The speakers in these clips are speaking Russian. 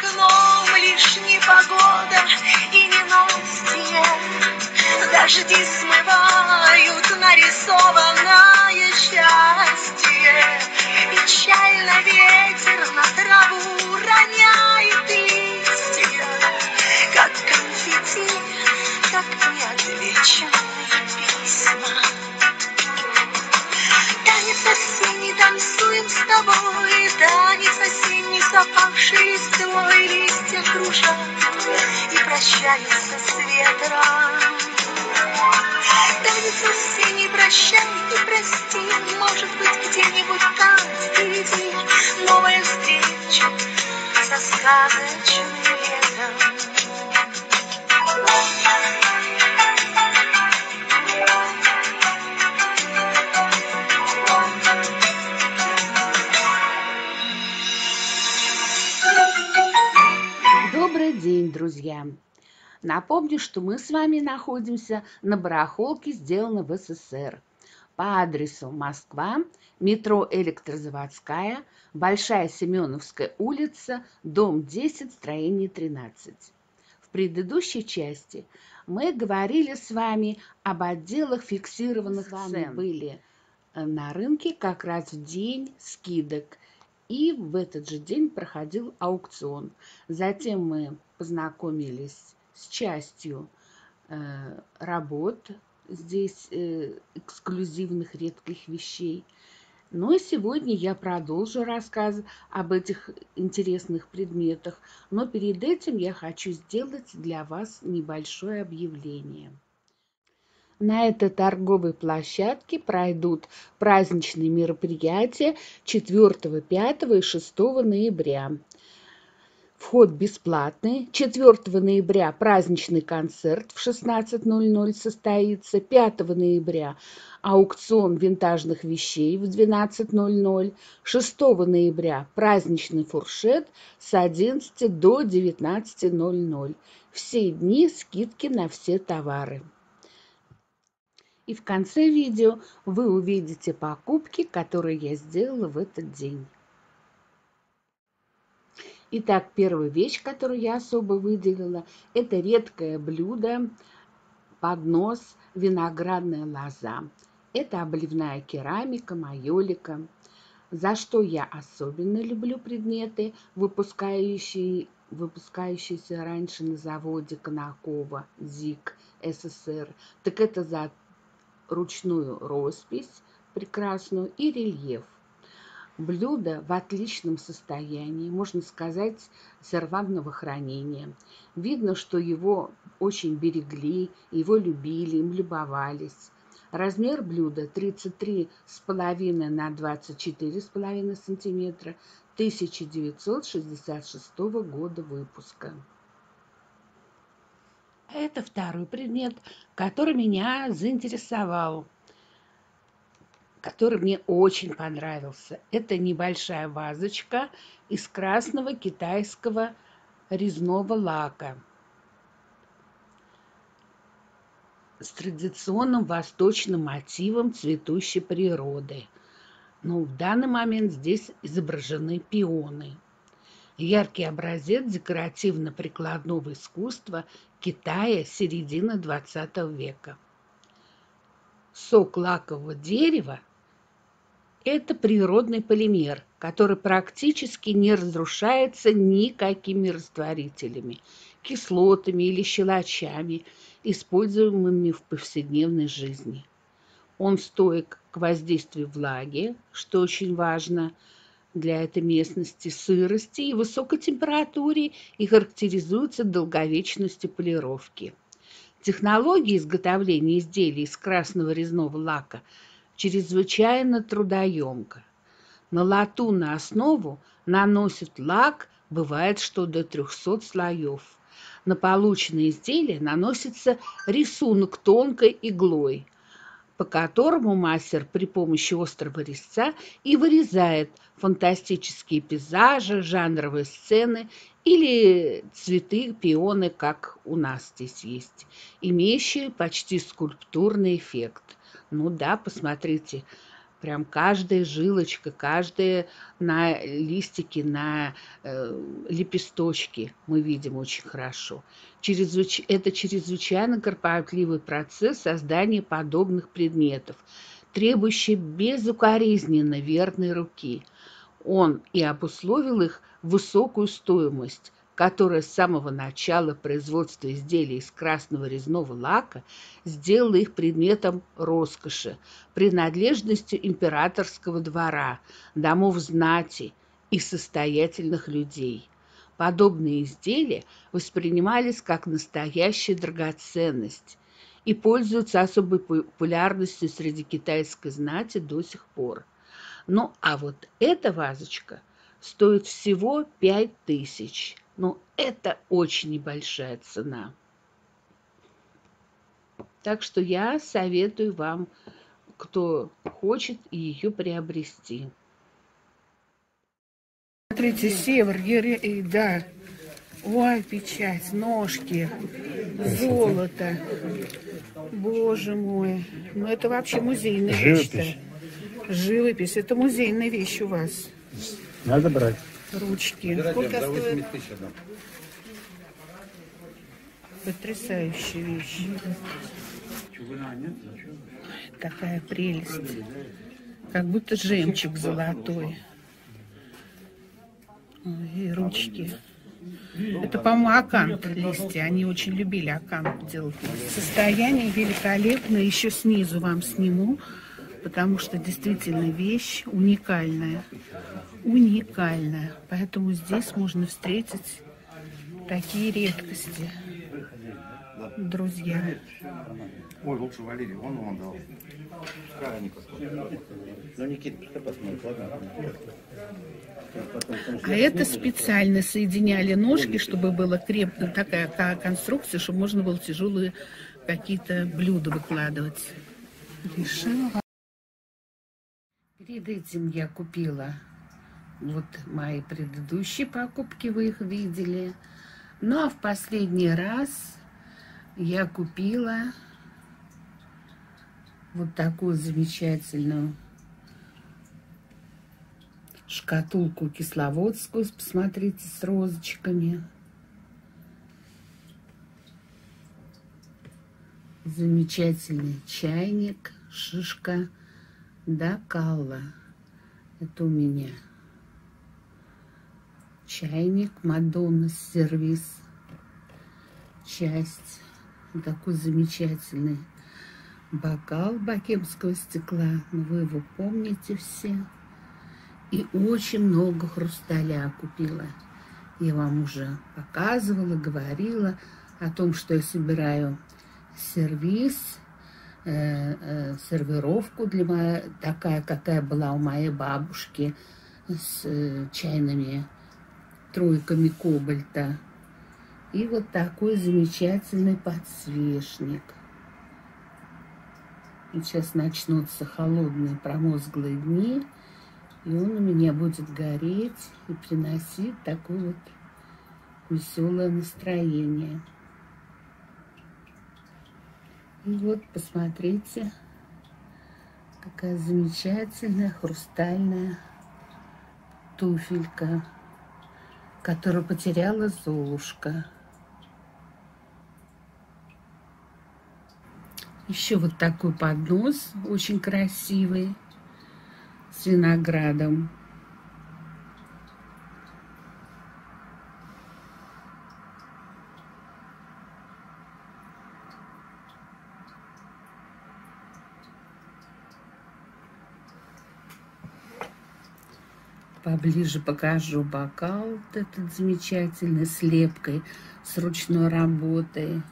окном лишь непогода и ненастье. Дожди смывают нарисованное счастье. Печально ветер на траву роняет листья, как конфетти, как неотвеченные письма. Танец осенний танцуем с тобой, танец осенний с опавшей листвой. Листья кружат и прощаются с ветром. Танец осенний, прощай и прости. Может быть, где-нибудь там впереди новая встреча со сказочным летом. Добрый день, друзья! Напомню, что мы с вами находимся на барахолке, сделанной в СССР, по адресу Москва, метро Электрозаводская, Большая Семеновская улица, дом 10, строение 13. В предыдущей части мы говорили с вами об отделах фиксированных цен. Были на рынке как раз в день скидок. И в этот же день проходил аукцион. Затем мы познакомились с частью работ здесь, эксклюзивных, редких вещей. Ну и сегодня я продолжу рассказ об этих интересных предметах. Но перед этим я хочу сделать для вас небольшое объявление. На этой торговой площадке пройдут праздничные мероприятия 4, 5 и 6 ноября. Вход бесплатный. 4 ноября праздничный концерт в 16:00 состоится. 5 ноября аукцион винтажных вещей в 12:00. 6 ноября праздничный фуршет с 11 до 19:00. Все дни скидки на все товары. И в конце видео вы увидите покупки, которые я сделала в этот день. Итак, первая вещь, которую я особо выделила, это редкое блюдо, поднос, виноградная лоза. Это обливная керамика, майолика. За что я особенно люблю предметы, выпускающиеся раньше на заводе Конакова, ЗИК, СССР, так это за ручную роспись прекрасную и рельеф. Блюдо в отличном состоянии, можно сказать, сервантного хранения. Видно, что его очень берегли, его любили, им любовались. Размер блюда 33,5 на 24,5 сантиметра, 1966 года выпуска. Это второй предмет, который меня заинтересовал, который мне очень понравился. Это небольшая вазочка из красного китайского резного лака с традиционным восточным мотивом цветущей природы. Но в данный момент здесь изображены пионы. Яркий образец декоративно-прикладного искусства Китая середины XX века. Сок лакового дерева – это природный полимер, который практически не разрушается никакими растворителями, кислотами или щелочами, используемыми в повседневной жизни. Он стойк к воздействию влаги, что очень важно для этой местности, сырости и высокой температуре, и характеризуется долговечностью полировки. Технология изготовления изделий из красного резного лака чрезвычайно трудоемка. На латунную основу наносят лак, бывает, что до 300 слоев. На полученное изделие наносится рисунок тонкой иглой, по которому мастер при помощи острого резца и вырезает фантастические пейзажи, жанровые сцены или цветы, пионы, как у нас здесь есть, имеющие почти скульптурный эффект. Ну да, посмотрите, Прям каждая жилочка, каждая на листике, на лепесточке мы видим очень хорошо. Это чрезвычайно кропотливый процесс создания подобных предметов, требующий безукоризненно верной руки. Он и обусловил их высокую стоимость, которая с самого начала производства изделий из красного резного лака сделала их предметом роскоши, принадлежностью императорского двора, домов знати и состоятельных людей. Подобные изделия воспринимались как настоящая драгоценность и пользуются особой популярностью среди китайской знати до сих пор. Ну, а вот эта вазочка стоит всего 5000. Ну, это очень небольшая цена. Так что я советую вам, кто хочет, ее приобрести. Смотрите, север, да. Ой, печать, ножки, золото. Боже мой. Ну, это вообще музейная вещь. Живопись. Это музейная вещь у вас. Надо брать. Ручки. Сколько стоит? Потрясающая вещь. Такая прелесть. Как будто жемчуг золотой. Ой, и ручки. Это, по-моему, акант листья. Они очень любили акант делать. Состояние великолепное. Еще снизу вам сниму, потому что действительно вещь уникальная. Уникальная. Поэтому здесь можно встретить такие редкости. Друзья. Ой, лучше Валерий, он вам дал. Пускай они посмотрят. Ну, Никита, пускай посмотрит, ладно? А это специально соединяли ножки, чтобы была крепкая такая конструкция, чтобы можно было тяжелые какие-то блюда выкладывать. Решила. Перед этим я купила вот мои предыдущие покупки, вы их видели. Ну, а в последний раз я купила вот такую замечательную шкатулку кисловодскую, посмотрите, с розочками. Замечательный чайник, шишка Дакалла. Это у меня чайник Мадонна сервис. Часть. Такой замечательный бокал богемского стекла. Вы его помните все. И очень много хрусталя купила. Я вам уже показывала, говорила о том, что я собираю сервиз, сервировку для такая, какая была у моей бабушки, с чайными тройками кобальта. И вот такой замечательный подсвечник. И сейчас начнутся холодные промозглые дни, и он у меня будет гореть и приносить такое вот веселое настроение. И вот посмотрите, какая замечательная хрустальная туфелька, которую потеряла Золушка. Еще вот такой поднос очень красивый с виноградом. Поближе покажу бокал вот этот замечательный, с лепкой, с ручной работой.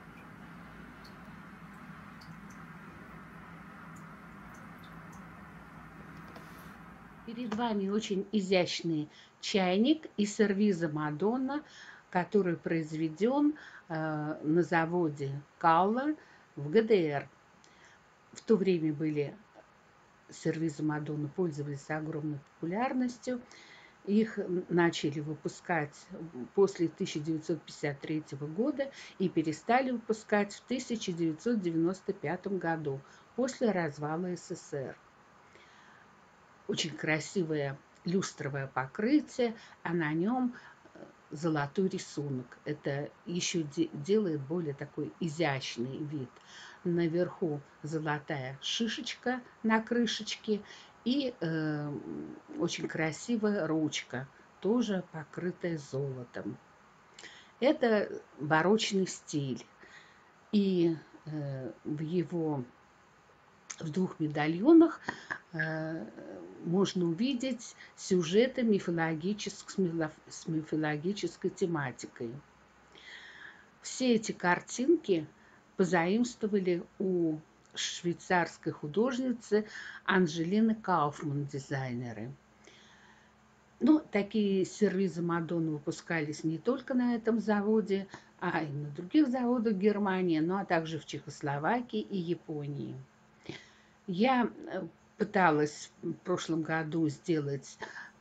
Перед вами очень изящный чайник из сервиза Мадонна, который произведен на заводе Калла в ГДР. В то время были сервизы Мадонна, пользовались огромной популярностью. Их начали выпускать после 1953 года и перестали выпускать в 1995 году, после развала СССР. очень красивое люстровое покрытие, а на нем золотой рисунок. Это еще делает более такой изящный вид. Наверху золотая шишечка на крышечке и очень красивая ручка, тоже покрытая золотом. Это барочный стиль. И в двух медальонах можно увидеть сюжеты с мифологической тематикой. Все эти картинки позаимствовали у швейцарской художницы Анжелины Кауфман, дизайнеры. Ну, такие сервизы Мадонны выпускались не только на этом заводе, а и на других заводах Германии, ну а также в Чехословакии и Японии. Я пыталась в прошлом году сделать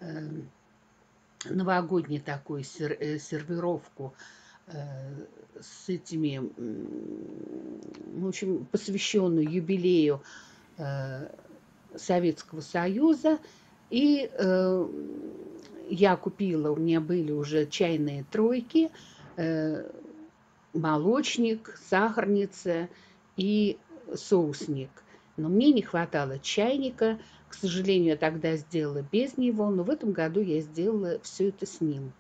новогоднюю такую сервировку с этими, в общем, посвященную юбилею Советского Союза. И я купила, у меня были уже чайные тройки, молочник, сахарница и соусник. Но мне не хватало чайника. К сожалению, я тогда сделала без него, но в этом году я сделала все это с ним.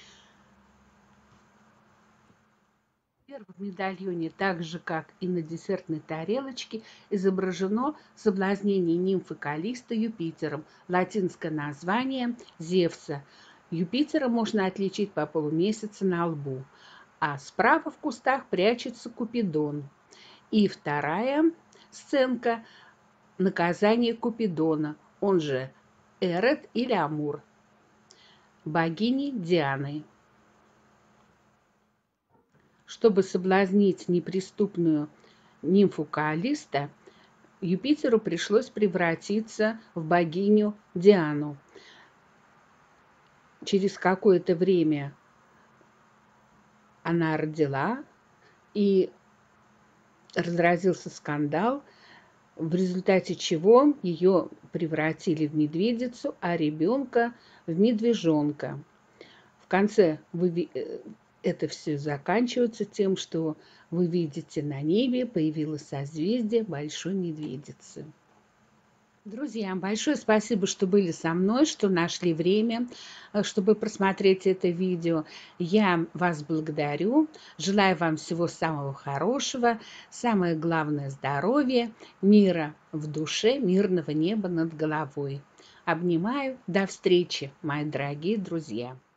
В первом медальоне, так же как и на десертной тарелочке, изображено соблазнение нимфы Каллисто Юпитером, латинское название Зевса. Юпитера можно отличить по полумесяцу на лбу, а справа в кустах прячется Купидон. И вторая сценка – наказание Купидона, он же Эрет или Амур, богини Дианы. Чтобы соблазнить неприступную нимфу Каллисто, Юпитеру пришлось превратиться в богиню Диану. Через какое-то время она родила, и разразился скандал, в результате чего ее превратили в медведицу, а ребенка в медвежонка. В конце это все заканчивается тем, что вы видите, на небе появилось созвездие Большой Медведицы. Друзья, большое спасибо, что были со мной, что нашли время, чтобы просмотреть это видео. Я вас благодарю. Желаю вам всего самого хорошего. Самое главное – здоровья, мира в душе, мирного неба над головой. Обнимаю. До встречи, мои дорогие друзья.